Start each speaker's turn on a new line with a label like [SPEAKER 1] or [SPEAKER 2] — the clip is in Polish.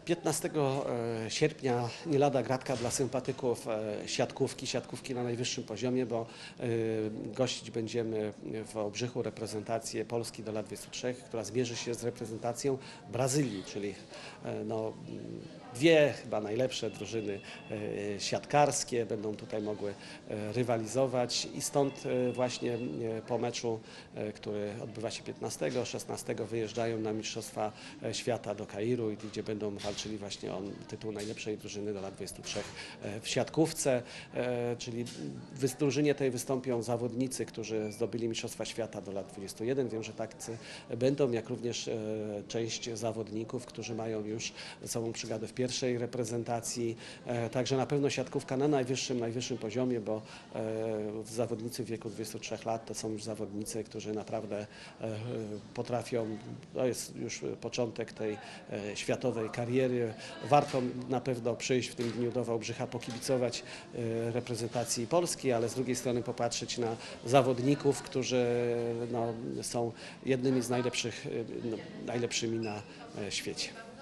[SPEAKER 1] 15 sierpnia nie lada gratka dla sympatyków siatkówki na najwyższym poziomie, bo gościć będziemy w Wałbrzychu reprezentację Polski do lat 23, która zmierzy się z reprezentacją Brazylii, czyli dwie chyba najlepsze drużyny siatkarskie będą tutaj mogły rywalizować i stąd właśnie po meczu, który odbywa się 15-16, wyjeżdżają na Mistrzostwa Świata do Kairu, gdzie będą walczyli właśnie o tytuł najlepszej drużyny do lat 23 w siatkówce, czyli w drużynie tej wystąpią zawodnicy, którzy zdobyli Mistrzostwa Świata do lat 21. Wiem, że tacy będą, jak również część zawodników, którzy mają już ze sobą przygodę w pierwszej reprezentacji. Także na pewno siatkówka na najwyższym poziomie, bo zawodnicy w wieku 23 lat to są już zawodnicy, którzy naprawdę potrafią, to jest już początek tej światowej kariery. Warto na pewno przyjść w tym dniu do Wałbrzycha, pokibicować reprezentacji Polski, ale z drugiej strony popatrzeć na zawodników, którzy są jednymi z najlepszymi na świecie.